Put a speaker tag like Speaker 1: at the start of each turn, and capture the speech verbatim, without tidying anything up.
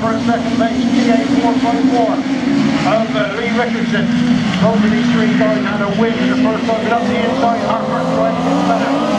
Speaker 1: for second place, G A four five four of uh, Lee Richardson. Both of these three guys had a win in the first time, but up the inside, Harper trying to get better.